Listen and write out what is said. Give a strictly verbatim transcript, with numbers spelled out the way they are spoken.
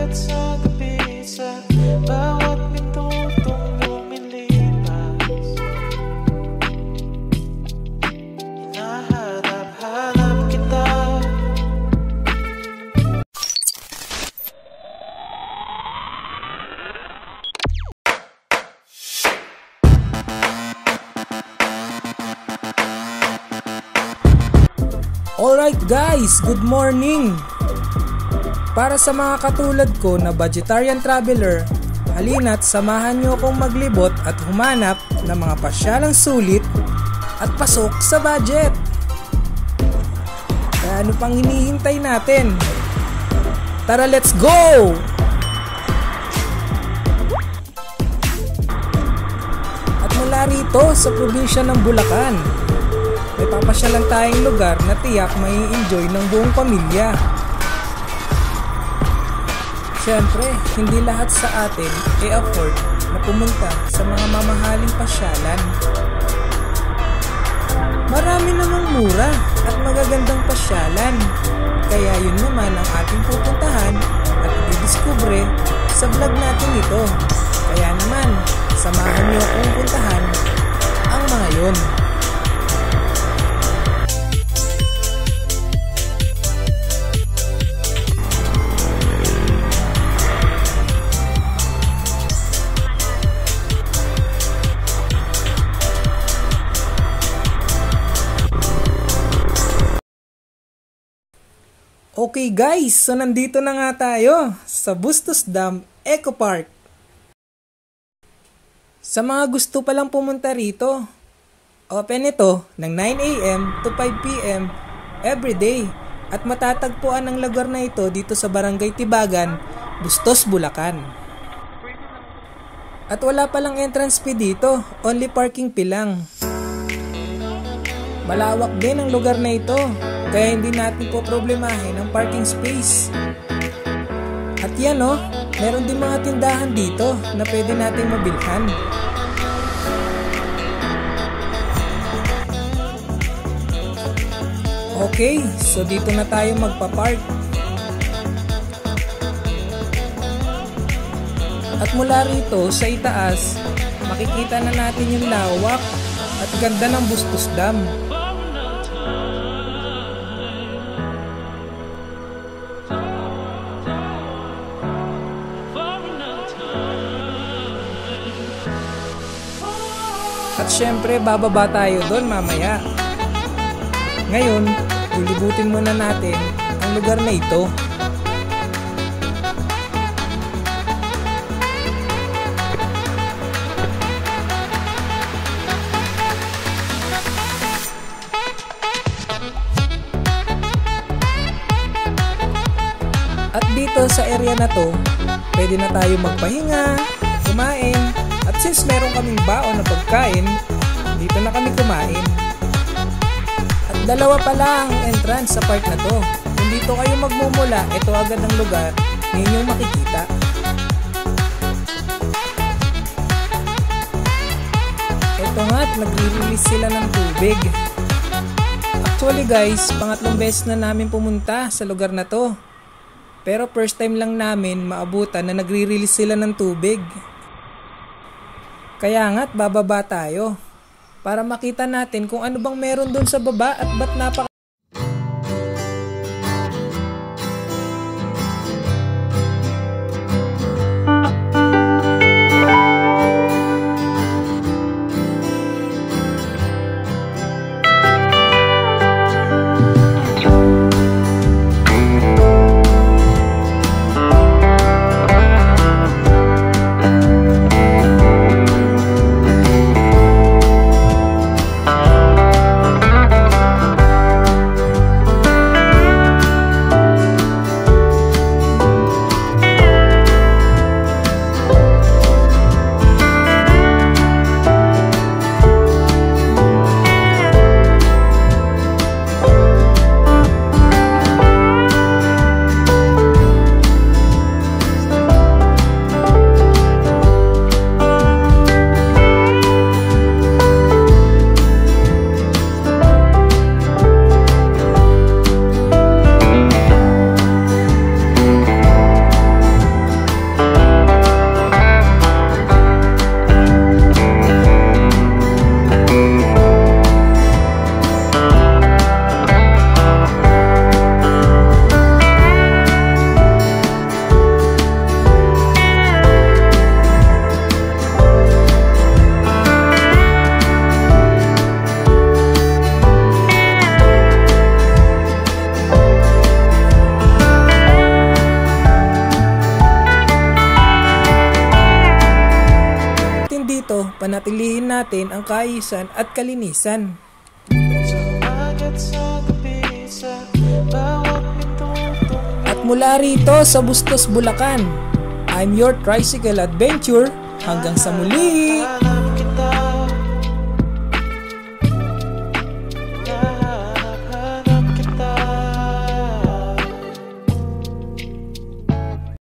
Alright guys, good morning! Para sa mga katulad ko na vegetarian traveler, halina't samahan nyo akong maglibot at humanap ng mga pasyalang sulit at pasok sa budget. Kaya ano pang hinihintay natin? Tara, let's go! At mula rito sa probinsya ng Bulacan, may papasyalan tayong lugar na tiyak may enjoy ng buong pamilya. Siyempre, hindi lahat sa atin ay afford na pumunta sa mga mamahaling pasyalan. Marami namang mura at magagandang pasyalan, kaya yun naman ang ating pupuntahan at didiskubre sa vlog natin ito. Kaya naman, samahan niyo akong puntahan ang mga yun. Okay guys, so nandito na nga tayo sa Bustos Dam Eco Park. Sa mga gusto palang pumunta rito, open ito ng nine a m to five p m everyday at matatagpuan ang lugar na ito dito sa Barangay Tibagan, Bustos, Bulacan. At wala palang entrance fee dito, only parking fee lang. Malawak din ang lugar na ito, kaya hindi natin po problemahin ang parking space. At yan o, meron din mga tindahan dito na pwede nating mabilhan. Okay, so dito na tayo magpa-park. At mula rito sa itaas, makikita na natin yung lawak at ganda ng Bustos Dam. At syempre, bababa tayo doon mamaya. Ngayon, lilibutin muna natin ang lugar na ito. At dito sa area na to, pwede na tayo magpahinga, kumain. At since meron kaming baon na pagkain, dito na kami kumain. At dalawa pala ang entrance sa park na to. Kung dito kayo magmumula, ito agad ang lugar na inyong makikita. Ito nga at nagre-release sila ng tubig. Actually guys, pangatlong beses na namin pumunta sa lugar na to. Pero first time lang namin maabutan na nagre-release sila ng tubig. Kaya nga't bababa tayo para makita natin kung ano bang meron doon sa baba at ba't napaka panatilihin natin ang kaayusan at kalinisan. At mula rito sa Bustos, Bulacan, I'm your tricycle adventure. Hanggang sa muli!